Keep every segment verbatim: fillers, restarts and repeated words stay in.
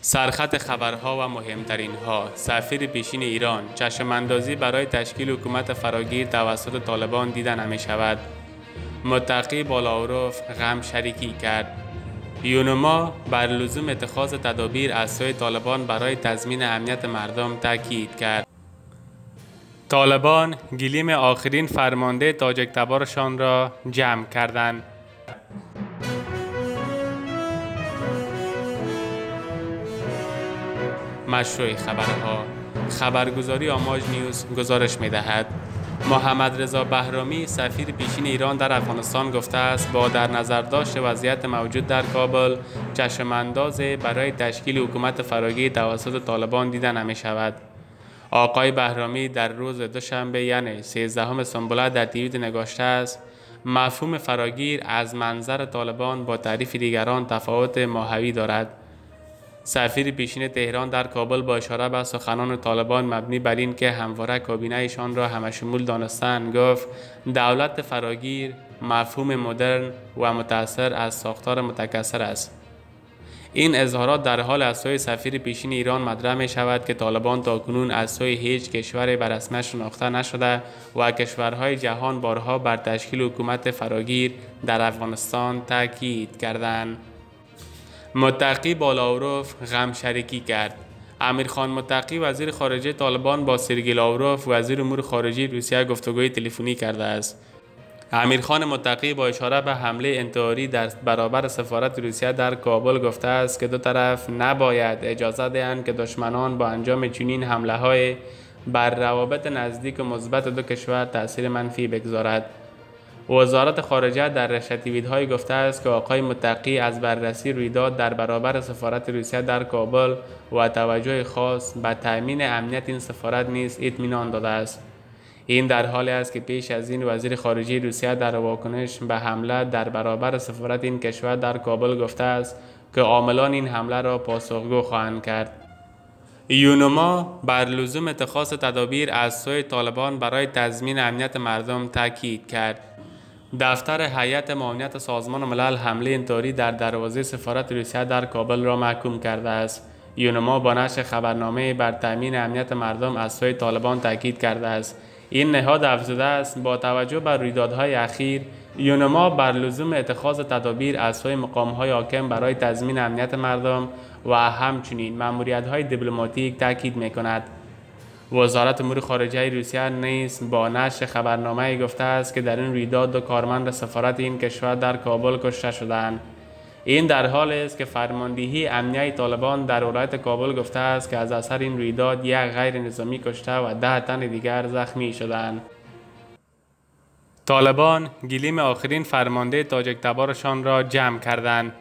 سرخط خبرها و مهمترین ها: سفیر پیشین ایران: چشم‌اندازی برای تشکیل حکومت فراگیر توسط طالبان دیده نمی شود. متقی با لاوروف غم شریکی کرد. یونما بر لزوم اتخاذ تدابیر از سوی طالبان برای تضمین امنیت مردم تاکید کرد. طالبان گلیم آخرین فرمانده تاجک تبارشان را جمع کردند. مشروع خبرها: خبرگزاری آماج نیوز گزارش می دهد محمد رضا بهرامی سفیر پیشین ایران در افغانستان گفته است با در نظر داشت وضعیت موجود در کابل چشم‌انداز برای تشکیل حکومت فراگیر توسط طالبان دیده نمی شود. آقای بهرامی در روز دوشنبه یعنی سیزدهم سنبله در تیویت نگاشته است مفهوم فراگیر از منظر طالبان با تعریف دیگران تفاوت ماهوی دارد. سفیر پیشین تهران در کابل با اشاره به سخنان طالبان مبنی بر این که همواره کابینه ایشان را همشمول دانستند گفت دولت فراگیر مفهوم مدرن و متأثر از ساختار متکثر است. این اظهارات در حال از سوی سفیر پیشین ایران مطرح می شود که طالبان تاکنون از سوی هیچ کشوری به رسمیت شناخته نشده و کشورهای جهان بارها بر تشکیل حکومت فراگیر در افغانستان تاکید کردند. متقی با لاوروف غم شریکی کرد. امیرخان متقی وزیر خارجه طالبان با سرگئی لاوروف وزیر امور خارجه روسیه گفتگوی تلفنی کرده است. امیرخان متقی با اشاره به حمله انتحاری در برابر سفارت روسیه در کابل گفته است که دو طرف نباید اجازه دهند که دشمنان با انجام چنین حمله‌های بر روابط نزدیک و مثبت دو کشور تأثیر منفی بگذارد. وزارت خارجه در رشته تیویدهای گفته است که آقای متقی از بررسی رویداد در برابر سفارت روسیه در کابل و توجه خاص به تأمین امنیت این سفارت نیز اطمینان داده است. این در حالی است که پیش از این وزیر خارجه روسیه در واکنش به حمله در برابر سفارت این کشور در کابل گفته است که عاملان این حمله را پاسخگو خواهند کرد. یونما بر لزوم اتخاذ تدابیر از سوی طالبان برای تضمین امنیت مردم تاکید کرد. دفتر هیئت معاونت سازمان ملل حمله انتحاری در دروازه سفارت روسیه در کابل را محکوم کرده است. یونما با نشر خبرنامه بر تامین امنیت مردم از سوی طالبان تاکید کرده است. این نهاد افزوده است با توجه به رویدادهای اخیر یونما بر لزوم اتخاذ تدابیر از سوی مقام‌های حاکم برای تضمین امنیت مردم و همچنین مأموریت‌های دیپلماتیک تاکید می‌کند. وزارت امور خارجه روسیه نیز با نشر خبرنامه گفته است که در این رویداد دو کارمند سفارت این کشور در کابل کشته شدند. این در حالی است که فرماندهی امنیه طالبان در ولایت کابل گفته است که از اثر این رویداد یک غیر نظامی کشته و ده تن دیگر زخمی شدند. طالبان گلیم آخرین فرمانده تاجک تبارشان را جمع کردند.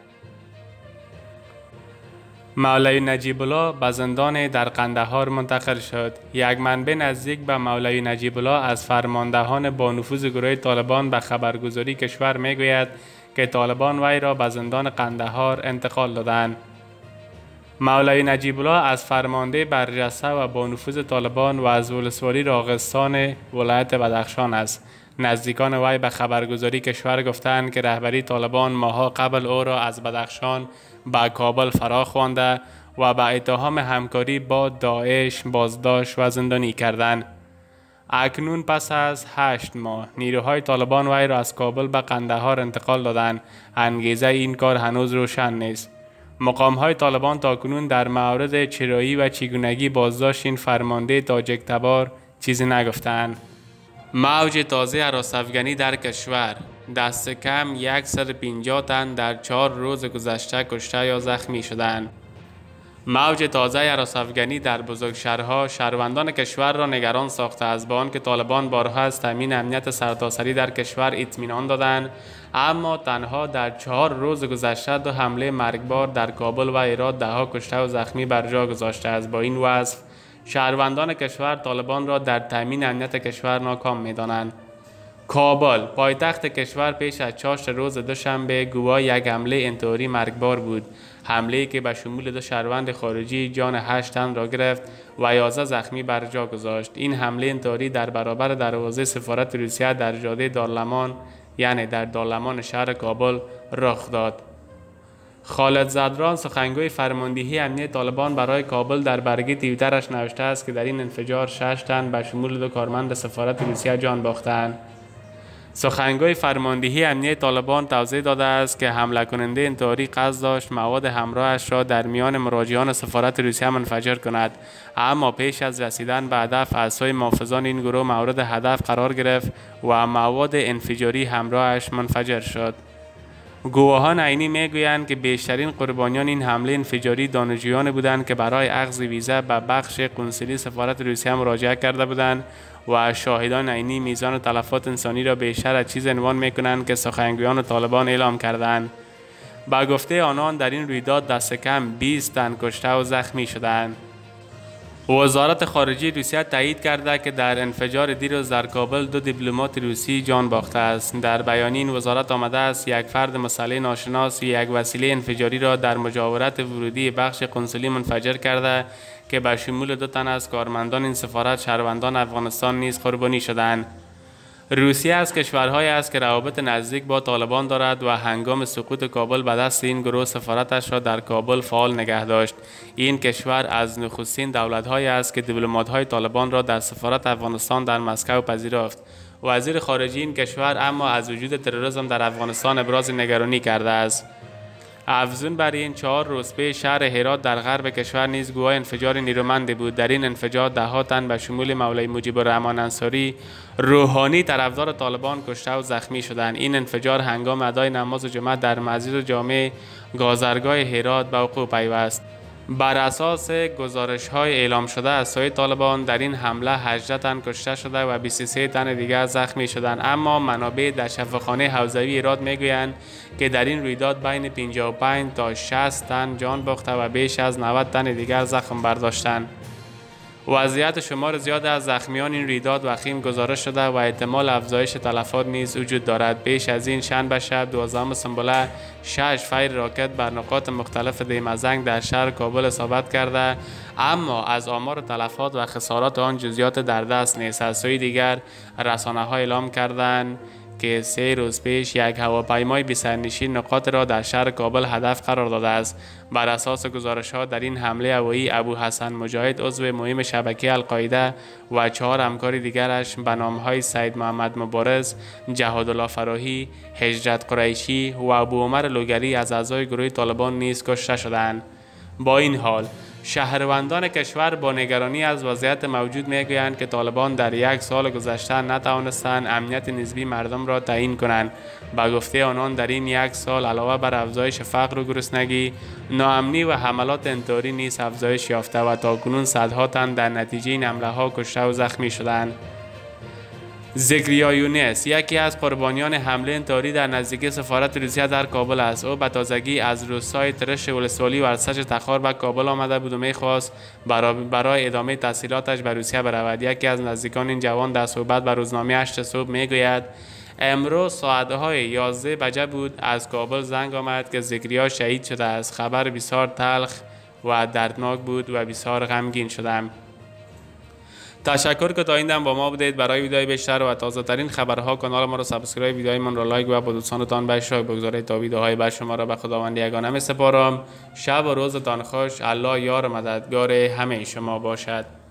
مولوی نجیب الله به زندان در قندهار منتقل شد. یک منبع نزدیک به مولوی نجیب الله از فرماندهان با نفوذ گروه طالبان به خبرگزاری کشور میگوید که طالبان وی را به زندان قندهار انتقال دادند. مولوی نجیب الله از فرمانده برجسته و با نفوذ طالبان و از ولسوالی راغستان ولایت بدخشان است. نزدیکان وی به خبرگزاری کشور گفتند که رهبری طالبان ماه‌ها قبل او را از بدخشان به کابل فرا خوانده و به اتهام همکاری با داعش بازداشت و زندانی کردند. اکنون پس از هشت ماه نیروهای طالبان وی را از کابل به قندهار انتقال دادند. انگیزه این کار هنوز روشن نیست. مقام‌های طالبان تاکنون در مورد چرایی و چگونگی بازداشت این فرمانده تاجک تبار چیزی نگفتند. موج تازه هراس‌افکنی در کشور: دست کم صد و پنجاه تن در چهار روز گذشته کشته یا زخمی شدند. موج تازه هراس‌افکنی در بزرگشهرها شهروندان کشور را نگران ساخته است با آنکه طالبان بارها از تامین امنیت سرتاسری در کشور اطمینان دادند، اما تنها در چهار روز گذشته دو حمله مرگبار در کابل و هرات دهها کشته و زخمی بر جا گذاشته است. با این وصف شهروندان کشور طالبان را در تامین امنیت کشور ناکام می‌دانند. کابل پایتخت کشور پیش از چاشت روز دوشنبه گواه یک حمله انتحاری مرگبار بود. حمله‌ای که به شمول دو شهروند خارجی جان هشت تن را گرفت و یازده زخمی بر جا گذاشت. این حمله انتحاری در برابر دروازه سفارت روسیه در جاده دارالمان یعنی در دارالمان شهر کابل رخ داد. خالد زدران سخنگوی فرماندهی امنیت طالبان برای کابل در برگه توییترش نوشته است که در این انفجار شش تن به شمول دو کارمند سفارت روسیه جان باختند. سخنگوی فرماندهی امنیت طالبان توضیح داده است که حمله کننده انتحاری قصد داشت مواد همراهش را در میان مراجعان سفارت روسیه منفجر کند، اما پیش از رسیدن به هدف اعضای محافظان این گروه مورد هدف قرار گرفت و مواد انفجاری همراهش منفجر شد. گواهان عینی میگویند که بیشترین قربانیان این حمله انفجاری دانشجویان بودند که برای اخذ ویزا به بخش قنسولی سفارت روسیه مراجعه کرده بودند و شاهدان عینی میزان تلفات انسانی را بیشتر از چیز عنوان میکنند که سخنگویان طالبان اعلام کردند. با گفته آنان در این رویداد دست کم بیست تن کشته و زخمی شدند. وزارت خارجه روسیه تایید کرده که در انفجار دیروز در کابل دو دیپلمات روسی جان باخته است. در بیانیه این وزارت آمده است یک فرد مسلح ناشناس یک وسیله انفجاری را در مجاورت ورودی بخش قنسولی منفجر کرده که به شمول دو تن از کارمندان این سفارت شهروندان افغانستان نیز قربانی شدند. روسیه از کشورهایی است که روابط نزدیک با طالبان دارد و هنگام سقوط کابل به دست این گروه سفارتش را در کابل فعال نگه داشت. این کشور از نخستین دولت‌هایی است که دیپلمات‌های طالبان را در سفارت افغانستان در مسکو پذیرفت. وزیر خارجه این کشور اما از وجود تروریسم در افغانستان ابراز نگرانی کرده است. افزون بر این، چهار روز پیش شهر هرات در غرب کشور نیز گواه انفجار نیرومندی بود. در این انفجار ده ها تن به شمول مولوی مجیب الرحمن انصاری روحانی طرفدار طالبان کشته و زخمی شدند. این انفجار هنگام ادای نماز جمعه در مسجد جامع گازرگاه هرات به وقوع پیوست. بر اساس گزارش‌های اعلام شده از سوی طالبان در این حمله هجده تن کشته شده و بیست و سه تن دیگر زخمی شدند، اما منابع در شفاخانه حوزوی هرات میگویند که در این رویداد بین پنجاه و پنج تا شصت تن جان باخته و بیش از نود تن دیگر زخم برداشتند. وضعیت شمار زیاد از زخمیان این رویداد وخیم گزارش شده و احتمال افزایش تلفات نیز وجود دارد. پیش از این شنبه شب دوازدهم سنبله شش فیر راکت بر نقاط مختلف دیمزنگ در شهر کابل اصابت کرده، اما از آمار تلفات و خسارات آن جزئیات در دست نیست. از سوی دیگر رسانه‌ها اعلام کردند که سه روز پیش یک هواپیمای بی سرنشین نقاط را در شهر کابل هدف قرار داده است. بر اساس گزارش‌ها در این حمله هوایی ابو حسن مجاهد عضو مهم شبکه القاعده و چهار همکار دیگرش به نام‌های سید محمد مبارز، جهادالله فراهی، هجرت قریشی و ابو عمر لوگری از اعضای گروه طالبان نیز کشته شدند. با این حال شهروندان کشور با نگرانی از وضعیت موجود میگویند که طالبان در یک سال گذشته نتوانستند امنیت نسبی مردم را تعیین کنند. با گفته آنان در این یک سال علاوه بر افزایش فقر و گرسنگی، ناامنی و حملات انتحاری نیز افزایش یافته و تاکنون صدها تن در نتیجه این حمله‌ها کشته و زخمی شدند. زکریا یونس یکی از قربانیان حمله انتحاری در نزدیکی سفارت روسیه در کابل است. او به تازگی از روستای ترش ولسوالی و ارتش تخار به کابل آمده بود و می‌خواست برای ادامه تحصیلاتش به روسیه برود. یکی از نزدیکان این جوان در صحبت به روزنامه هشت صبح میگوید امروز ساعت‌های یازده بجه بود از کابل زنگ آمد که زکریا شهید شده است. خبر بسیار تلخ و دردناک بود و بسیار غمگین شدم. تشکر که تا این دم با ما بودید. برای ویدیوهای بیشتر و تازه ترین خبرها کانال ما را سابسکرایب، ویدیوهای من را لایک و با دوستانتان به اشتراک بگذارید تا ویدیوهای بعد شما را به خداوند یگانه می سپارم. شب و روزتان خوش. الله یار و مددگار همه شما باشد.